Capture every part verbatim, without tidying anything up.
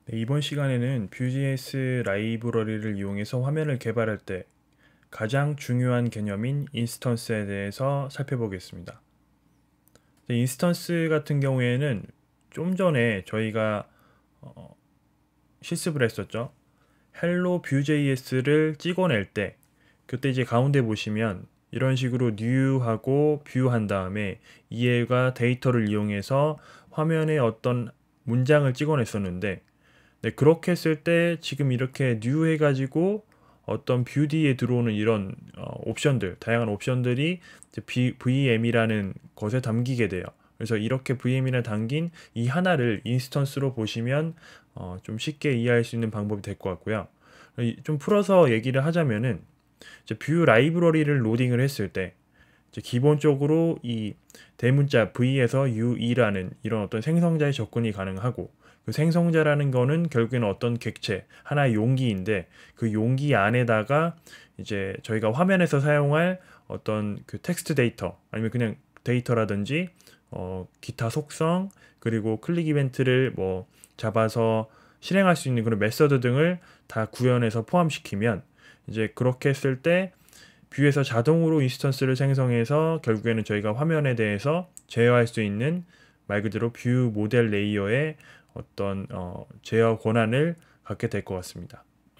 네, 이번 시간에는 Vue.js 라이브러리를 이용해서 화면을 개발할 때 가장 중요한 개념인 인스턴스에 대해서 살펴보겠습니다. 네, 인스턴스 같은 경우에는 좀 전에 저희가 어, 실습을 했었죠. 헬로 Vue.js를 찍어낼 때 그때 이제 가운데 보시면 이런 식으로 new하고 view 한 다음에 얘가 데이터를 이용해서 화면에 어떤 문장을 찍어냈었는데, 네, 그렇게 했을 때 지금 이렇게 new 해가지고 어떤 뷰디에 들어오는 이런 어, 옵션들, 다양한 옵션들이 이제 브이엠이라는 것에 담기게 돼요. 그래서 이렇게 브이엠이라 담긴 이 하나를 인스턴스로 보시면 어, 좀 쉽게 이해할 수 있는 방법이 될 것 같고요. 좀 풀어서 얘기를 하자면은 이제 뷰 라이브러리를 로딩을 했을 때 이제 기본적으로 이 대문자 v에서 유이라는 이런 어떤 생성자의 접근이 가능하고, 그 생성자라는 거는 결국에는 어떤 객체, 하나의 용기인데 그 용기 안에다가 이제 저희가 화면에서 사용할 어떤 그 텍스트 데이터 아니면 그냥 데이터라든지 어 기타 속성, 그리고 클릭 이벤트를 뭐 잡아서 실행할 수 있는 그런 메서드 등을 다 구현해서 포함시키면, 이제 그렇게 했을 때 뷰에서 자동으로 인스턴스를 생성해서 결국에는 저희가 화면에 대해서 제어할 수 있는, 말 그대로 뷰 모델 레이어의 어떤 어, 제어 권한을 갖게 될 것 같습니다.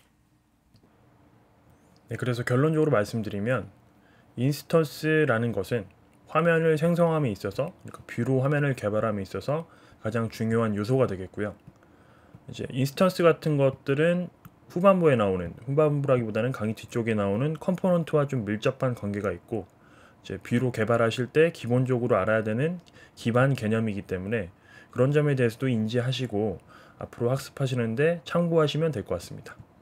네, 그래서 결론적으로 말씀드리면 인스턴스라는 것은 화면을 생성함에 있어서, 그러니까 뷰로 화면을 개발함에 있어서 가장 중요한 요소가 되겠고요. 이제 인스턴스 같은 것들은 후반부에 나오는, 후반부라기보다는 강의 뒤쪽에 나오는 컴포넌트와 좀 밀접한 관계가 있고, 이제 뷰로 개발하실 때 기본적으로 알아야 되는 기반 개념이기 때문에 그런 점에 대해서도 인지하시고 앞으로 학습하시는데 참고하시면 될 것 같습니다.